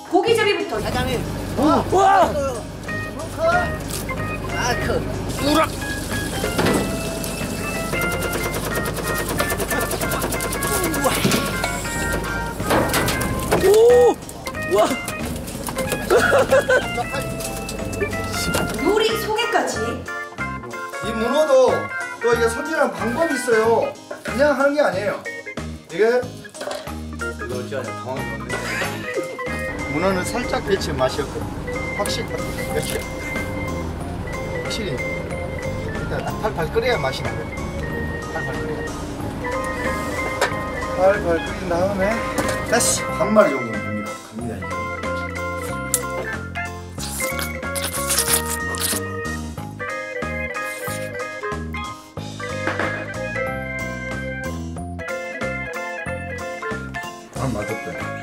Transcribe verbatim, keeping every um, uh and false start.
고기잡이부터. 사장님. 와! 와! 아, 크. 우락! 오! 와! 요리 소개까지. 이 문어도 또 이게 손질하는 방법이 있어요. 그냥 하는 게 아니에요. 이게 이거 어찌하냐 당황이 없네. 문어는 살짝 데치는 맛이 없고 확실히 그렇죠. 확실히 일단 팔팔 끓여야 맛이 나요. 팔팔 끓여야. 팔팔 끓인 다음에 다시 한 마리 정도는 됩니다. 갑니다 이제. 아, 맛없다.